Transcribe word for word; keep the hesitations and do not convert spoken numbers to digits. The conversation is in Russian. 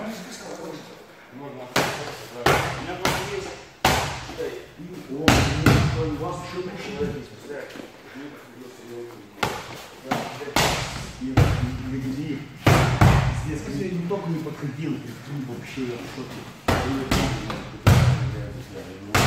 Можно остаться, да. У меня просто есть. О, у вас еще начинает. И здесь не только не подходил, вообще что-то.